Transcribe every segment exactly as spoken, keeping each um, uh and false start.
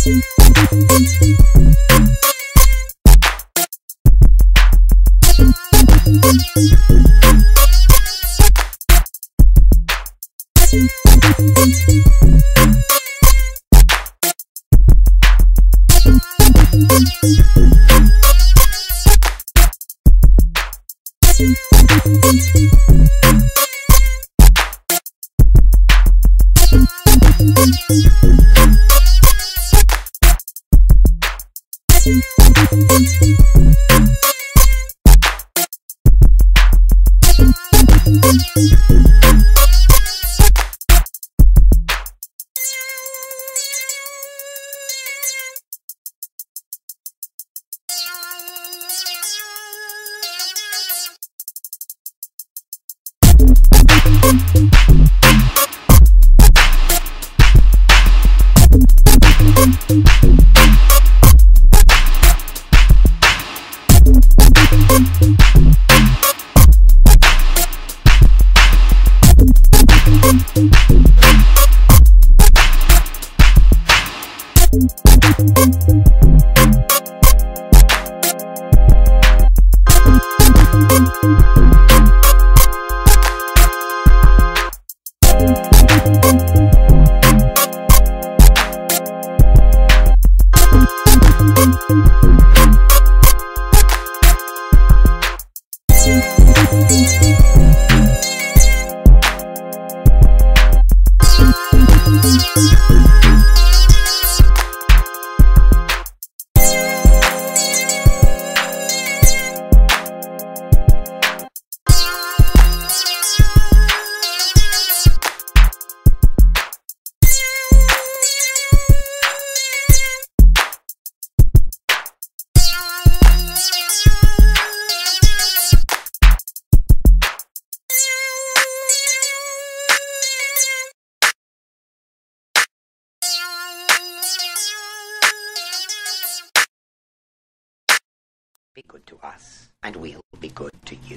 Be good to us, and we'll be good to you.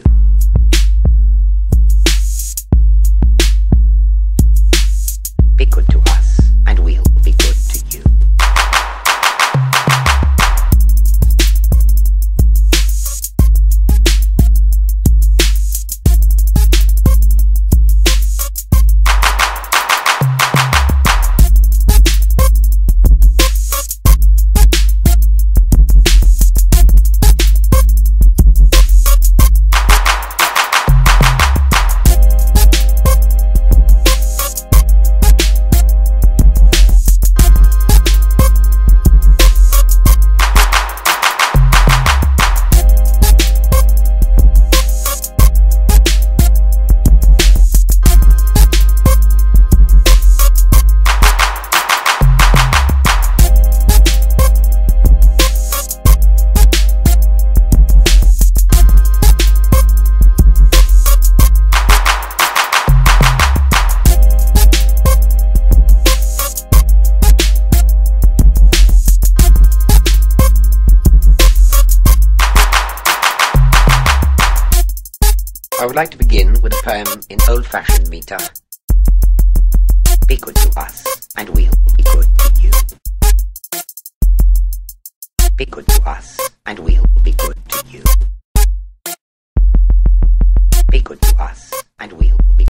Be good to us, and we'll be good to you. I would like to begin with a poem in old-fashioned meter. Be good to us, and we'll be good to you. Be good to us, and we'll be good to you. Be good to us, and we'll be